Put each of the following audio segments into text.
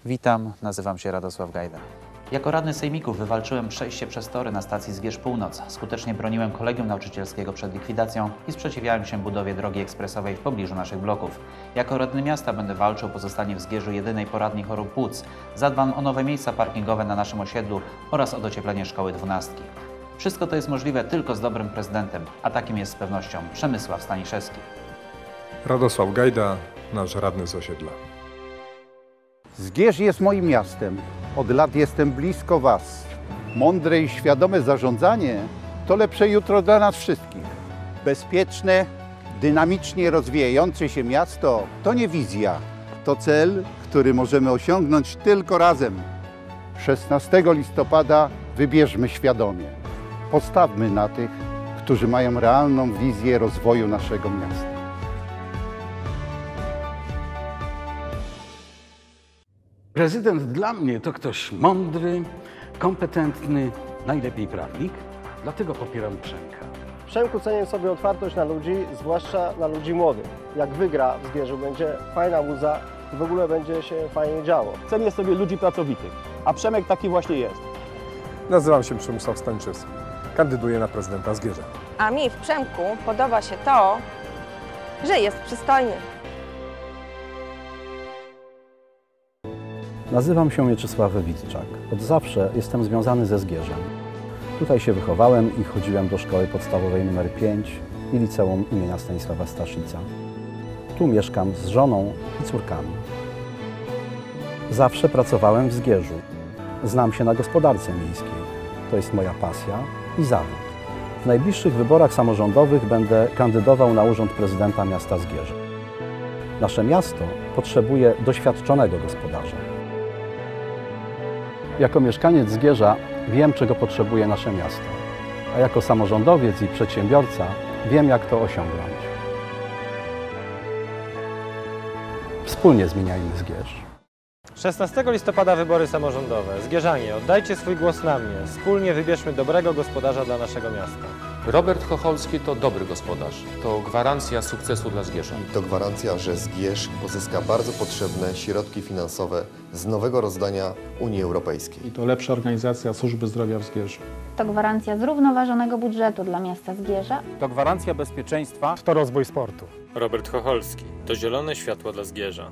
Witam, nazywam się Radosław Gajda. Jako radny sejmików wywalczyłem przejście przez tory na stacji Zgierz Północ. Skutecznie broniłem kolegium nauczycielskiego przed likwidacją i sprzeciwiałem się budowie drogi ekspresowej w pobliżu naszych bloków. Jako radny miasta będę walczył o pozostanie w Zgierzu jedynej poradni chorób płuc. Zadbam o nowe miejsca parkingowe na naszym osiedlu oraz o docieplenie szkoły 12. Wszystko to jest możliwe tylko z dobrym prezydentem, a takim jest z pewnością Przemysław Staniszewski. Radosław Gajda, nasz radny z osiedla. Zgierz jest moim miastem. Od lat jestem blisko Was. Mądre i świadome zarządzanie to lepsze jutro dla nas wszystkich. Bezpieczne, dynamicznie rozwijające się miasto to nie wizja. To cel, który możemy osiągnąć tylko razem. 16 listopada wybierzmy świadomie. Postawmy na tych, którzy mają realną wizję rozwoju naszego miasta. Prezydent dla mnie to ktoś mądry, kompetentny, najlepiej prawnik, dlatego popieram Przemka. W Przemku cenię sobie otwartość na ludzi, zwłaszcza na ludzi młodych. Jak wygra w Zgierzu, będzie fajna muza i w ogóle będzie się fajnie działo. Cenię sobie ludzi pracowitych, a Przemek taki właśnie jest. Nazywam się Przemysław Staniszewski. Kandyduję na prezydenta Zgierza. A mi w Przemku podoba się to, że jest przystojny. Nazywam się Mieczysław Witczak. Od zawsze jestem związany ze Zgierzem. Tutaj się wychowałem i chodziłem do szkoły podstawowej nr 5 i liceum imienia Stanisława Staszica. Tu mieszkam z żoną i córkami. Zawsze pracowałem w Zgierzu. Znam się na gospodarce miejskiej. To jest moja pasja i zawód. W najbliższych wyborach samorządowych będę kandydował na urząd prezydenta miasta Zgierza. Nasze miasto potrzebuje doświadczonego gospodarza. Jako mieszkaniec Zgierza wiem, czego potrzebuje nasze miasto, a jako samorządowiec i przedsiębiorca wiem, jak to osiągnąć. Wspólnie zmieniajmy Zgierz. 16 listopada wybory samorządowe. Zgierzanie, oddajcie swój głos na mnie. Wspólnie wybierzmy dobrego gospodarza dla naszego miasta. Robert Chocholski to dobry gospodarz. To gwarancja sukcesu dla Zgierza. To gwarancja, że Zgierz pozyska bardzo potrzebne środki finansowe z nowego rozdania Unii Europejskiej. I to lepsza organizacja służby zdrowia w Zgierzu. To gwarancja zrównoważonego budżetu dla miasta Zgierza. To gwarancja bezpieczeństwa. To rozwój sportu. Robert Chocholski to zielone światło dla Zgierza.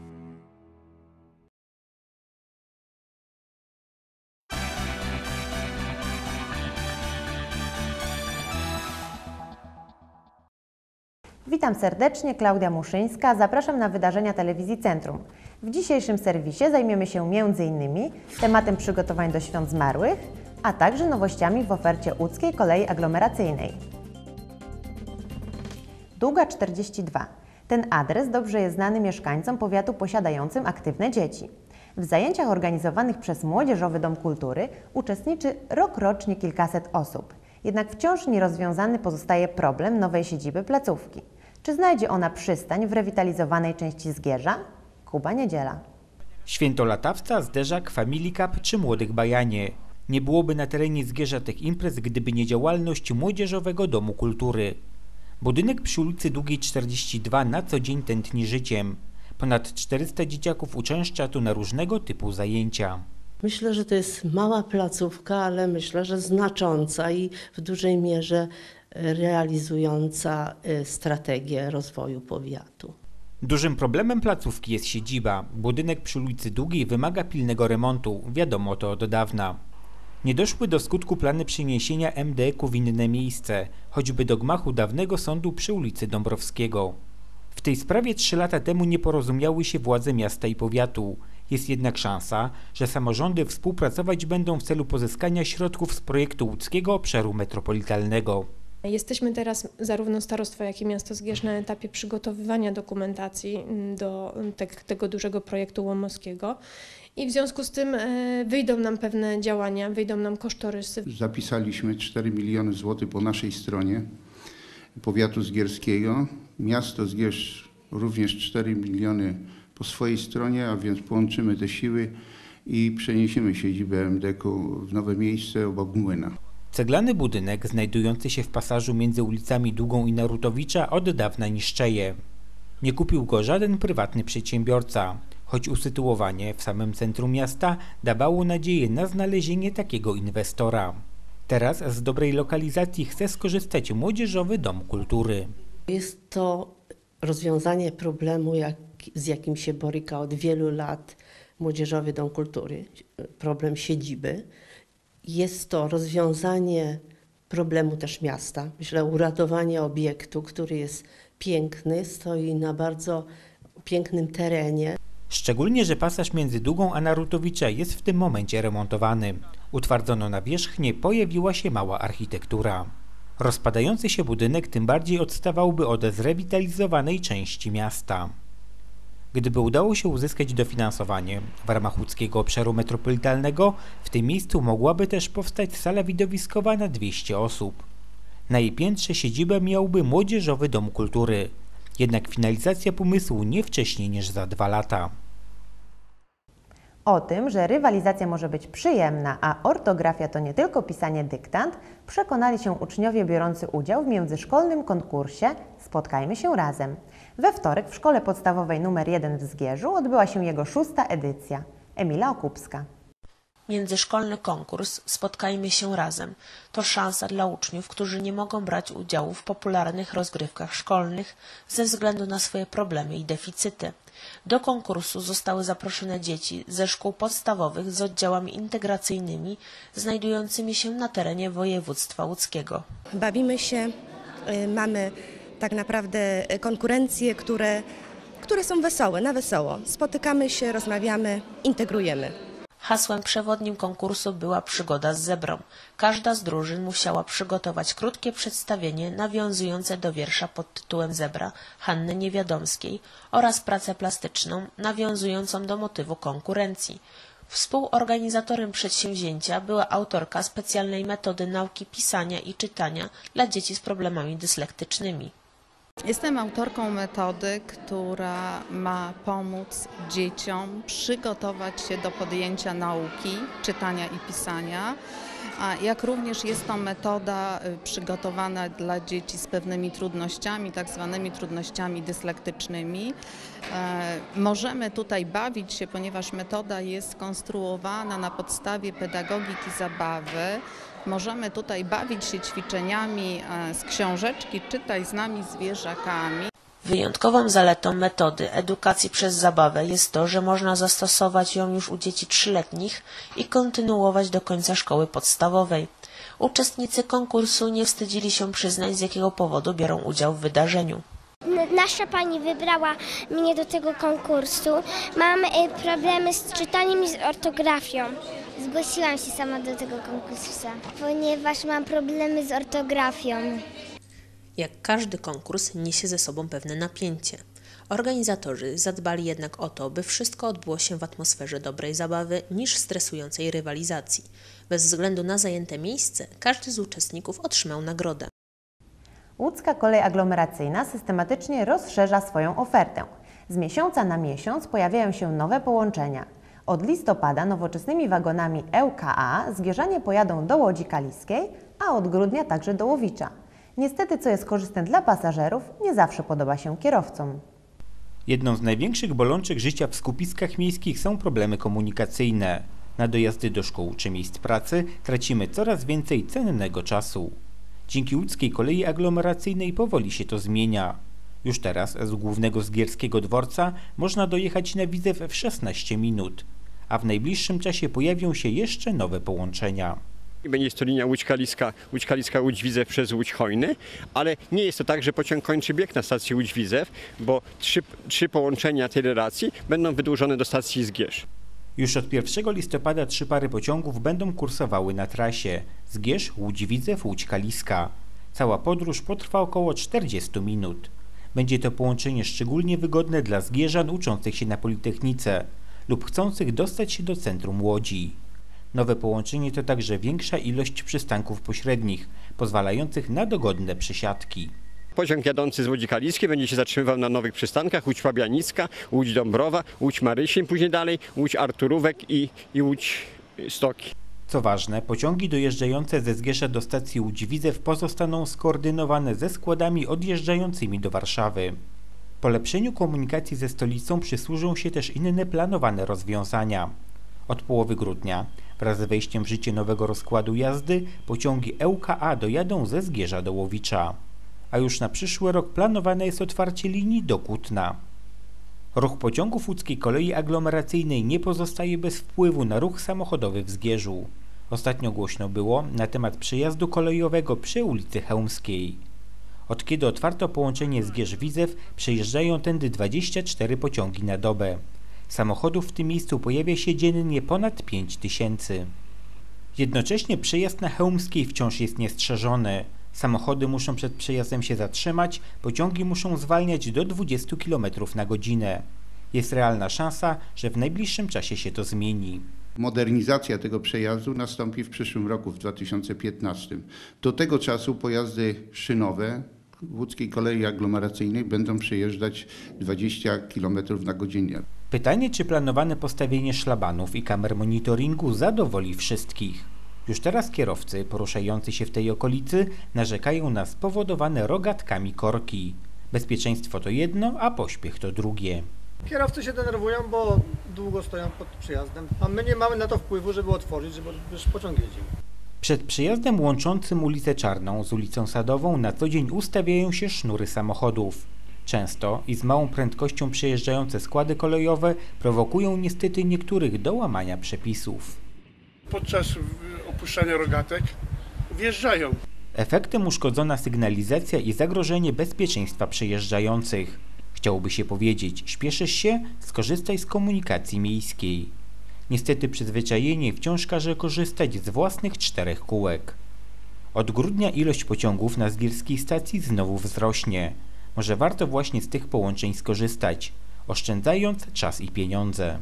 Witam serdecznie, Klaudia Muszyńska. Zapraszam na wydarzenia Telewizji Centrum. W dzisiejszym serwisie zajmiemy się m.in. tematem przygotowań do Świąt Zmarłych, a także nowościami w ofercie łódzkiej kolei aglomeracyjnej. Długa 42. Ten adres dobrze jest znany mieszkańcom powiatu posiadającym aktywne dzieci. W zajęciach organizowanych przez Młodzieżowy Dom Kultury uczestniczy rokrocznie kilkaset osób. Jednak wciąż nierozwiązany pozostaje problem nowej siedziby placówki. Czy znajdzie ona przystań w rewitalizowanej części Zgierza? Kuba Niedziela. Świętolatawca, zderzak, Family Cup czy Młodych Bajanie. Nie byłoby na terenie Zgierza tych imprez, gdyby nie działalność Młodzieżowego Domu Kultury. Budynek przy ulicy Długiej 42 na co dzień tętni życiem. Ponad 400 dzieciaków uczęszcza tu na różnego typu zajęcia. Myślę, że to jest mała placówka, ale myślę, że znacząca i w dużej mierze realizująca strategię rozwoju powiatu. Dużym problemem placówki jest siedziba. Budynek przy ulicy Długiej wymaga pilnego remontu. Wiadomo to od dawna. Nie doszły do skutku plany przeniesienia MDK-u w inne miejsce, choćby do gmachu dawnego sądu przy ulicy Dąbrowskiego. W tej sprawie 3 lata temu nie porozumiały się władze miasta i powiatu. Jest jednak szansa, że samorządy współpracować będą w celu pozyskania środków z projektu łódzkiego obszaru metropolitalnego. Jesteśmy teraz zarówno starostwo, jak i miasto Zgierz na etapie przygotowywania dokumentacji do tego dużego projektu łomowskiego i w związku z tym wyjdą nam pewne działania, wyjdą nam kosztorysy. Zapisaliśmy 4 miliony złotych po naszej stronie powiatu zgierskiego. Miasto Zgierz również 4 miliony po swojej stronie, a więc połączymy te siły i przeniesiemy siedzibę MDK-u w nowe miejsce obok młyna. Ceglany budynek znajdujący się w pasażu między ulicami Długą i Narutowicza od dawna niszczeje. Nie kupił go żaden prywatny przedsiębiorca. choć usytuowanie w samym centrum miasta dawało nadzieję na znalezienie takiego inwestora. Teraz z dobrej lokalizacji chce skorzystać Młodzieżowy Dom Kultury. Jest to rozwiązanie problemu, z jakim się boryka od wielu lat Młodzieżowy Dom Kultury, problem siedziby. Jest to rozwiązanie problemu też miasta. Myślę, uratowanie obiektu, który jest piękny, stoi na bardzo pięknym terenie. Szczególnie, że pasaż między Długą a Narutowicza jest w tym momencie remontowany. Utwardzono nawierzchnię, pojawiła się mała architektura. Rozpadający się budynek tym bardziej odstawałby od zrewitalizowanej części miasta. Gdyby udało się uzyskać dofinansowanie w ramach łódzkiego obszaru metropolitalnego, w tym miejscu mogłaby też powstać sala widowiskowa na 200 osób. Na jej piętrze siedzibę miałby Młodzieżowy Dom Kultury. Jednak finalizacja pomysłu nie wcześniej niż za 2 lata. O tym, że rywalizacja może być przyjemna, a ortografia to nie tylko pisanie dyktant, przekonali się uczniowie biorący udział w międzyszkolnym konkursie Spotkajmy się razem. We wtorek w Szkole Podstawowej nr 1 w Zgierzu odbyła się jego 6. edycja. Emila Okupska. Międzyszkolny konkurs Spotkajmy się razem to szansa dla uczniów, którzy nie mogą brać udziału w popularnych rozgrywkach szkolnych ze względu na swoje problemy i deficyty. Do konkursu zostały zaproszone dzieci ze szkół podstawowych z oddziałami integracyjnymi znajdującymi się na terenie województwa łódzkiego. Bawimy się, mamy tak naprawdę konkurencje, które są wesołe, na wesoło. Spotykamy się, rozmawiamy, integrujemy. Hasłem przewodnim konkursu była przygoda z zebrą. Każda z drużyn musiała przygotować krótkie przedstawienie nawiązujące do wiersza pod tytułem Zebra Hanny Niewiadomskiej oraz pracę plastyczną nawiązującą do motywu konkurencji. Współorganizatorem przedsięwzięcia była autorka specjalnej metody nauki pisania i czytania dla dzieci z problemami dyslektycznymi. Jestem autorką metody, która ma pomóc dzieciom przygotować się do podjęcia nauki czytania i pisania, jak również jest to metoda przygotowana dla dzieci z pewnymi trudnościami, tak zwanymi trudnościami dyslektycznymi. Możemy tutaj bawić się, ponieważ metoda jest skonstruowana na podstawie pedagogiki zabawy. Możemy tutaj bawić się ćwiczeniami z książeczki Czytaj z nami zwierzakami. Wyjątkową zaletą metody edukacji przez zabawę jest to, że można zastosować ją już u dzieci 3-letnich i kontynuować do końca szkoły podstawowej. Uczestnicy konkursu nie wstydzili się przyznać, z jakiego powodu biorą udział w wydarzeniu. Nasza pani wybrała mnie do tego konkursu. Mam problemy z czytaniem i z ortografią. Zgłosiłam się sama do tego konkursu, ponieważ mam problemy z ortografią. Jak każdy konkurs niesie ze sobą pewne napięcie. Organizatorzy zadbali jednak o to, by wszystko odbyło się w atmosferze dobrej zabawy niż stresującej rywalizacji. Bez względu na zajęte miejsce, każdy z uczestników otrzymał nagrodę. Łódzka Kolej Aglomeracyjna systematycznie rozszerza swoją ofertę. Z miesiąca na miesiąc pojawiają się nowe połączenia. Od listopada nowoczesnymi wagonami ŁKA zgierzanie pojadą do Łodzi Kaliskiej, a od grudnia także do Łowicza. Niestety, co jest korzystne dla pasażerów, nie zawsze podoba się kierowcom. Jedną z największych bolączek życia w skupiskach miejskich są problemy komunikacyjne. Na dojazdy do szkół czy miejsc pracy tracimy coraz więcej cennego czasu. Dzięki Łódzkiej Kolei Aglomeracyjnej powoli się to zmienia. Już teraz z głównego zgierskiego dworca można dojechać na Widzew w 16 minut, a w najbliższym czasie pojawią się jeszcze nowe połączenia. Będzie to linia Łódź-Kaliska, Łódź-Widzew przez Łódź-Hojny, ale nie jest to tak, że pociąg kończy bieg na stacji Łódź-Widzew, bo trzy połączenia tej relacji będą wydłużone do stacji Zgierz. Już od 1 listopada 3 pary pociągów będą kursowały na trasie Zgierz, Łódź-Widzew, Łódź-Kaliska. Cała podróż potrwa około 40 minut. Będzie to połączenie szczególnie wygodne dla zgierzan uczących się na Politechnice lub chcących dostać się do centrum Łodzi. Nowe połączenie to także większa ilość przystanków pośrednich, pozwalających na dogodne przesiadki. Pociąg jadący z Łodzi Kaliskiej będzie się zatrzymywał na nowych przystankach Łódź Fabianicka, Łódź Dąbrowa, Łódź Marysień, później dalej Łódź Arturówek i Łódź Stoki. Co ważne, pociągi dojeżdżające ze Zgierza do stacji Łódź-Widzew pozostaną skoordynowane ze składami odjeżdżającymi do Warszawy. Polepszeniu komunikacji ze stolicą przysłużą się też inne planowane rozwiązania. Od połowy grudnia, wraz z wejściem w życie nowego rozkładu jazdy, pociągi ŁKA dojadą ze Zgierza do Łowicza. A już na przyszły rok planowane jest otwarcie linii do Kutna. Ruch pociągów łódzkiej kolei aglomeracyjnej nie pozostaje bez wpływu na ruch samochodowy w Zgierzu. Ostatnio głośno było na temat przejazdu kolejowego przy ulicy Chełmskiej. Od kiedy otwarto połączenie Zgierz-Widzew, przejeżdżają tędy 24 pociągi na dobę. Samochodów w tym miejscu pojawia się dziennie ponad 5000. Jednocześnie przejazd na Chełmskiej wciąż jest niestrzeżony. Samochody muszą przed przejazdem się zatrzymać, pociągi muszą zwalniać do 20 km na godzinę. Jest realna szansa, że w najbliższym czasie się to zmieni. Modernizacja tego przejazdu nastąpi w przyszłym roku, w 2015. Do tego czasu pojazdy szynowe w łódzkiej kolei aglomeracyjnej będą przejeżdżać 20 km na godzinę. Pytanie, czy planowane postawienie szlabanów i kamer monitoringu zadowoli wszystkich. Już teraz kierowcy poruszający się w tej okolicy narzekają na spowodowane rogatkami korki. Bezpieczeństwo to jedno, a pośpiech to drugie. Kierowcy się denerwują, bo długo stoją pod przyjazdem, a my nie mamy na to wpływu, żeby otworzyć, żeby już pociąg jeździł. Przed przyjazdem łączącym ulicę Czarną z ulicą Sadową na co dzień ustawiają się sznury samochodów. Często i z małą prędkością przejeżdżające składy kolejowe prowokują niestety niektórych do łamania przepisów. Podczas opuszczania rogatek wjeżdżają. Efektem uszkodzona sygnalizacja i zagrożenie bezpieczeństwa przejeżdżających. Chciałoby się powiedzieć, śpieszysz się, skorzystaj z komunikacji miejskiej. Niestety przyzwyczajenie wciąż każe korzystać z własnych 4 kółek. Od grudnia ilość pociągów na zgierskiej stacji znowu wzrośnie. Może warto właśnie z tych połączeń skorzystać, oszczędzając czas i pieniądze.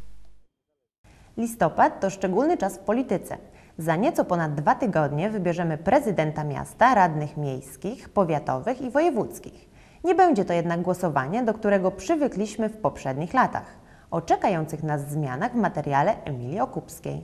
Listopad to szczególny czas w polityce. Za nieco ponad 2 tygodnie wybierzemy prezydenta miasta, radnych miejskich, powiatowych i wojewódzkich. Nie będzie to jednak głosowanie, do którego przywykliśmy w poprzednich latach. O czekających nas zmianach w materiale Emilii Okupskiej.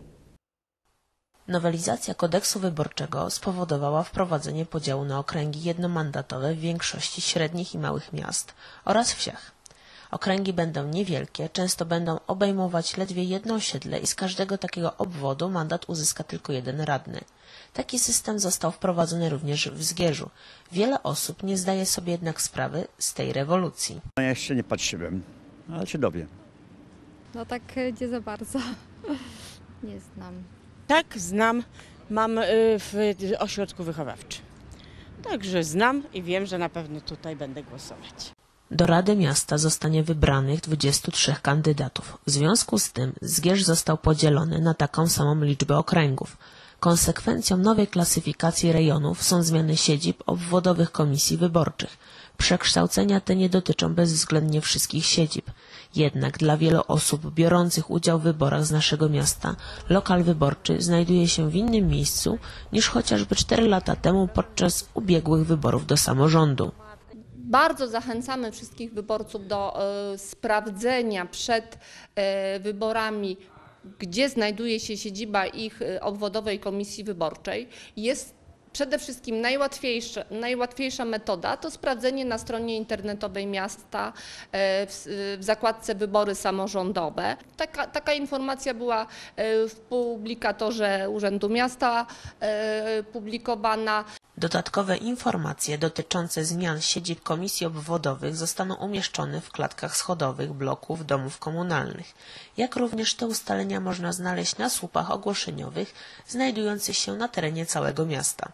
Nowelizacja kodeksu wyborczego spowodowała wprowadzenie podziału na okręgi jednomandatowe w większości średnich i małych miast oraz wsiach. Okręgi będą niewielkie, często będą obejmować ledwie jedno osiedle i z każdego takiego obwodu mandat uzyska tylko jeden radny. Taki system został wprowadzony również w Zgierzu. Wiele osób nie zdaje sobie jednak sprawy z tej rewolucji. Ja jeszcze nie patrzyłem, ale się dowiem. No tak nie za bardzo. Nie znam. Tak, znam. Mam w ośrodku wychowawczym. Także znam i wiem, że na pewno tutaj będę głosować. Do Rady Miasta zostanie wybranych 23 kandydatów. W związku z tym Zgierz został podzielony na taką samą liczbę okręgów. Konsekwencją nowej klasyfikacji rejonów są zmiany siedzib obwodowych komisji wyborczych. Przekształcenia te nie dotyczą bezwzględnie wszystkich siedzib. Jednak dla wielu osób biorących udział w wyborach z naszego miasta lokal wyborczy znajduje się w innym miejscu niż chociażby 4 lata temu podczas ubiegłych wyborów do samorządu. Bardzo zachęcamy wszystkich wyborców do sprawdzenia przed wyborami, gdzie znajduje się siedziba ich obwodowej komisji wyborczej. Jest przede wszystkim najłatwiejsza metoda to sprawdzenie na stronie internetowej miasta w zakładce wybory samorządowe. Taka informacja była w publikatorze Urzędu Miasta publikowana. Dodatkowe informacje dotyczące zmian siedzib komisji obwodowych zostaną umieszczone w klatkach schodowych bloków domów komunalnych. Jak również te ustalenia można znaleźć na słupach ogłoszeniowych znajdujących się na terenie całego miasta.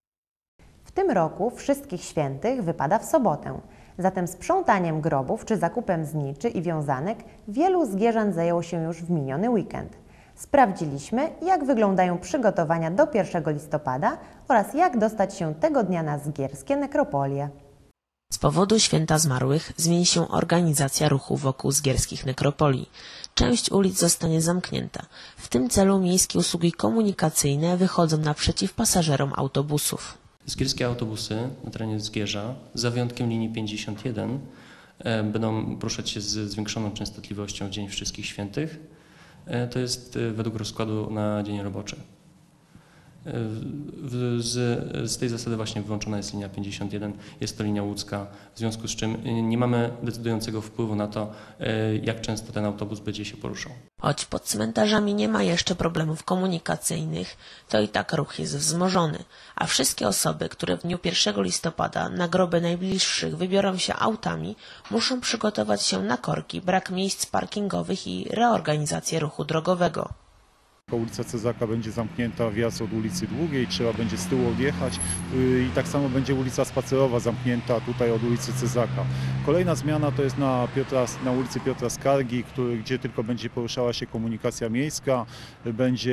W tym roku Wszystkich Świętych wypada w sobotę. Zatem sprzątaniem grobów czy zakupem zniczy i wiązanek wielu zgierzan zajęło się już w miniony weekend. Sprawdziliśmy, jak wyglądają przygotowania do 1 listopada oraz jak dostać się tego dnia na zgierskie nekropolie. Z powodu Święta Zmarłych zmieni się organizacja ruchu wokół zgierskich nekropolii. Część ulic zostanie zamknięta. W tym celu miejskie usługi komunikacyjne wychodzą naprzeciw pasażerom autobusów. Zgierskie autobusy na terenie Zgierza, za wyjątkiem linii 51, będą poruszać się z zwiększoną częstotliwością w Dzień Wszystkich Świętych. To jest według rozkładu na dzień roboczy. Z tej zasady właśnie wyłączona jest linia 51, jest to linia łódzka, w związku z czym nie mamy decydującego wpływu na to, jak często ten autobus będzie się poruszał. Choć pod cmentarzami nie ma jeszcze problemów komunikacyjnych, to i tak ruch jest wzmożony, a wszystkie osoby, które w dniu 1 listopada na groby najbliższych wybiorą się autami, muszą przygotować się na korki, brak miejsc parkingowych i reorganizację ruchu drogowego. Ulica Cezaka będzie zamknięta, wjazd od ulicy Długiej, trzeba będzie z tyłu odjechać i tak samo będzie ulica Spacerowa zamknięta tutaj od ulicy Cezaka. Kolejna zmiana to jest na ulicy Piotra Skargi, gdzie tylko będzie poruszała się komunikacja miejska. Będzie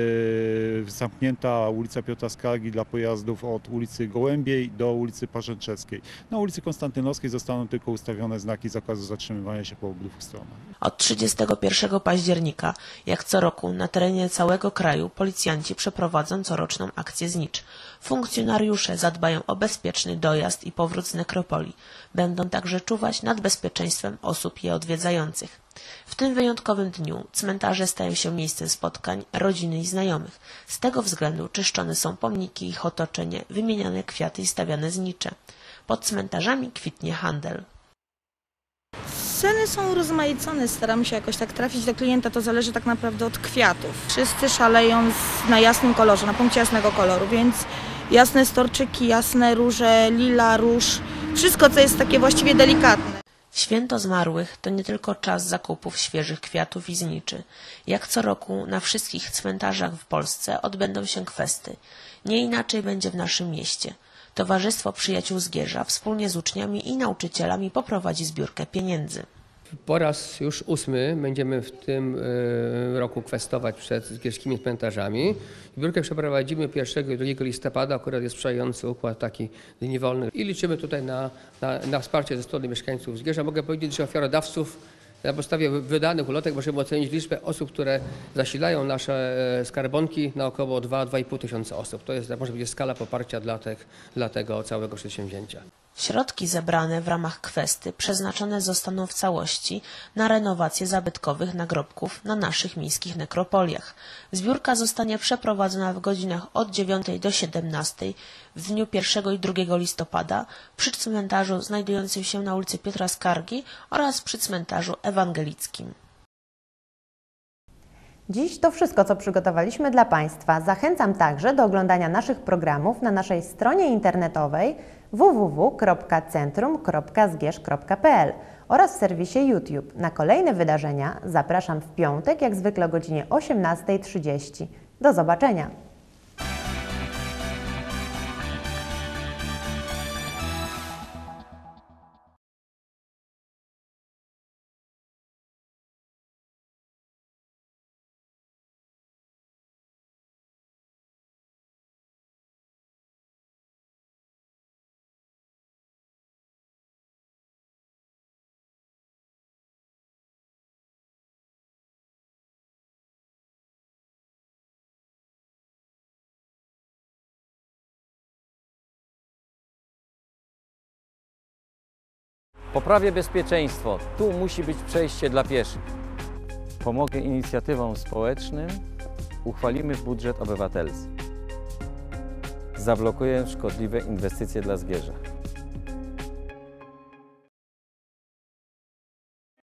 zamknięta ulica Piotra Skargi dla pojazdów od ulicy Gołębiej do ulicy Parzęczewskiej. Na ulicy Konstantynowskiej zostaną tylko ustawione znaki zakazu zatrzymywania się po obydwu stronach. Od 31 października, jak co roku, na terenie całego kraju policjanci przeprowadzą coroczną akcję Znicz. Funkcjonariusze zadbają o bezpieczny dojazd i powrót z nekropolii. Będą także czuwać nad bezpieczeństwem osób je odwiedzających. W tym wyjątkowym dniu cmentarze stają się miejscem spotkań rodziny i znajomych. Z tego względu czyszczone są pomniki, ich otoczenie, wymieniane kwiaty i stawiane znicze. Pod cmentarzami kwitnie handel. Ceny są urozmaicone, staramy się jakoś tak trafić do klienta, to zależy tak naprawdę od kwiatów. Wszyscy szaleją na jasnym kolorze, na punkcie jasnego koloru, więc jasne storczyki, jasne róże, lila, róż, wszystko co jest takie właściwie delikatne. Święto Zmarłych to nie tylko czas zakupów świeżych kwiatów i zniczy. Jak co roku na wszystkich cmentarzach w Polsce odbędą się kwesty. Nie inaczej będzie w naszym mieście. Towarzystwo Przyjaciół Zgierza wspólnie z uczniami i nauczycielami poprowadzi zbiórkę pieniędzy. Po raz już 8 będziemy w tym roku kwestować przed zgierskimi cmentarzami. Zbiórkę przeprowadzimy 1 i 2 listopada, akurat jest sprzyjający układ taki dni wolnych i liczymy tutaj na wsparcie ze strony mieszkańców Zgierza. Mogę powiedzieć, że ofiarodawców na podstawie wydanych ulotek możemy ocenić liczbę osób, które zasilają nasze skarbonki na około 2–2,5 tysiąca osób. To jest, może być, skala poparcia dla tego całego przedsięwzięcia. Środki zebrane w ramach kwesty przeznaczone zostaną w całości na renowację zabytkowych nagrobków na naszych miejskich nekropoliach. Zbiórka zostanie przeprowadzona w godzinach od 9 do 17 w dniu 1 i 2 listopada przy cmentarzu znajdującym się na ulicy Piotra Skargi oraz przy cmentarzu ewangelickim. Dziś to wszystko, co przygotowaliśmy dla Państwa. Zachęcam także do oglądania naszych programów na naszej stronie internetowej www.centrum.zgierz.pl oraz w serwisie YouTube. Na kolejne wydarzenia zapraszam w piątek, jak zwykle o godzinie 18:30. Do zobaczenia! Poprawię bezpieczeństwo. Tu musi być przejście dla pieszych. Pomogę inicjatywom społecznym. Uchwalimy budżet obywatelski. Zablokuję szkodliwe inwestycje dla Zgierza.